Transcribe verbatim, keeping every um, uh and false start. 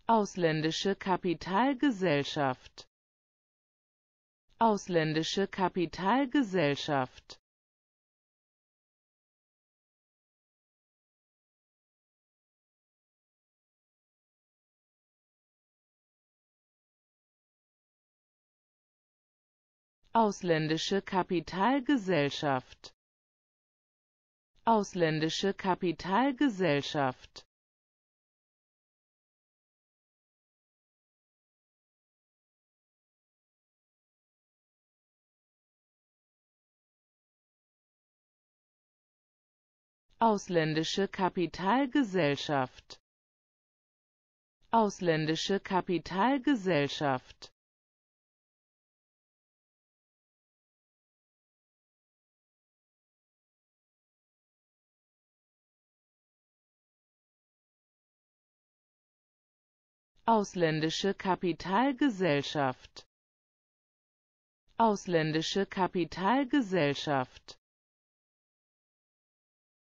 ausländische Kapitalgesellschaft, ausländische Kapitalgesellschaft, ausländische Kapitalgesellschaft, ausländische Kapitalgesellschaft, ausländische Kapitalgesellschaft, ausländische Kapitalgesellschaft, ausländische Kapitalgesellschaft, ausländische Kapitalgesellschaft.